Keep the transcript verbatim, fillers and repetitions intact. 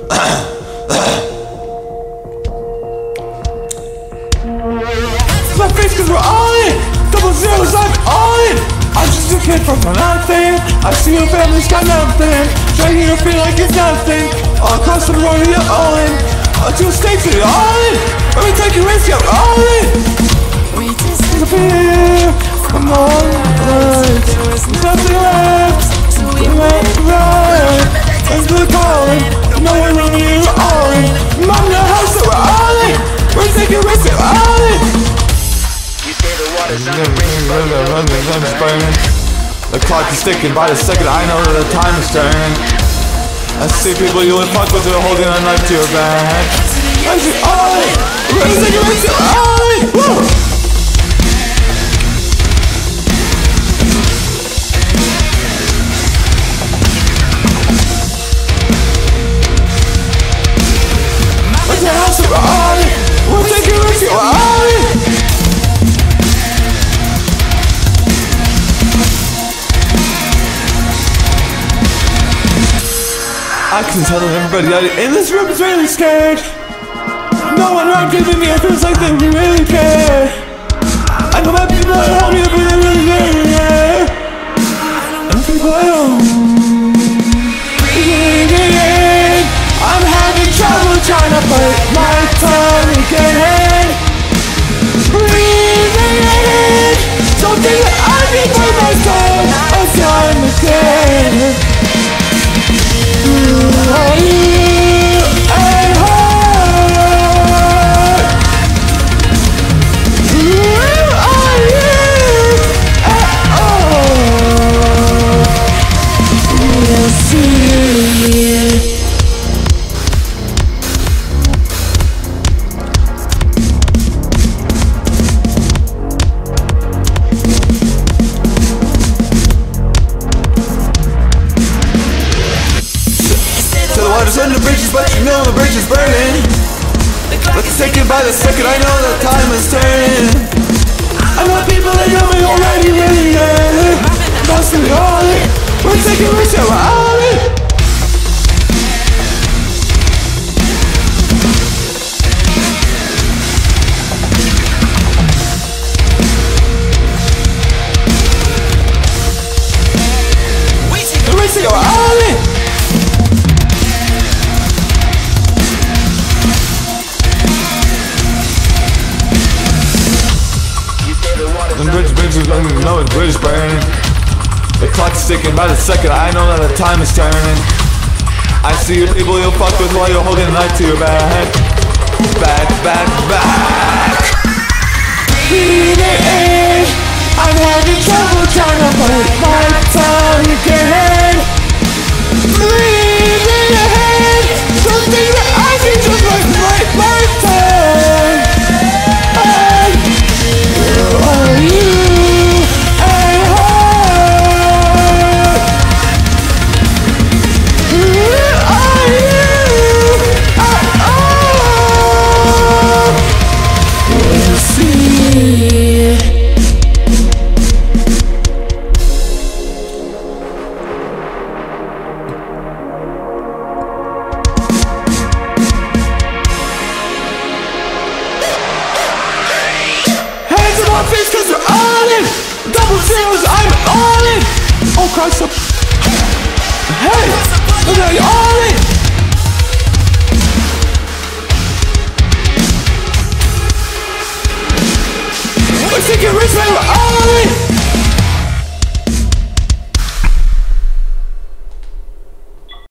My face cause we're all in. Double zeros, I'm all in. I'm just a kid from nothing. I see your family's got nothing. Dragging your feet like it's nothing. All across the road, you're all in. All two states, you're all in. Let me take your risk, you're all in. Disappear from all lights. There's nothing left. We're right. That's the calling. No one running, you're all in. Mom, your house, so we're all in. We're taking risks, you're all in. The clock is ticking by the second, I know that the time is turning. I see people you would fuck with who are holding a knife to your back. I see all in. We're gonna take a risk, you're all in. Woo! I can tell everybody out in this room is really scared. No one around giving me, it feels like they really care. I know that people at home, yeah, but they really care. And people at home breathing. I'm having trouble trying to put my tongue again. Breathing in. Don't think that I can put my tongue again again. Are you at home? Where are you at all? We'll see. Under the bridges, but you know the bridge is burning. Let's take it by the second, I know that time is turning. I know people that know me already, really, yeah. That's the all in. We're taking risks, yeah, we're all in. We take the risks, yeah, we're all in. The bridge, bridge is burning, you know the bridge is burning. The clock's ticking by the second, I know that the time is turning. I see you people you'll fuck with while you're holding a knife to your back. Back, back, back. Breathe it in. I'm having trouble trying to put my tongue again. Breathe it in. Something that I can just like bite my tongue. Are you at home? Where are you at all? We'll see. Face cause we're all in. Double zeros, I'm all in. Oh Christ, up. Hey, look at you all in. We're taking risks, man, we're all in.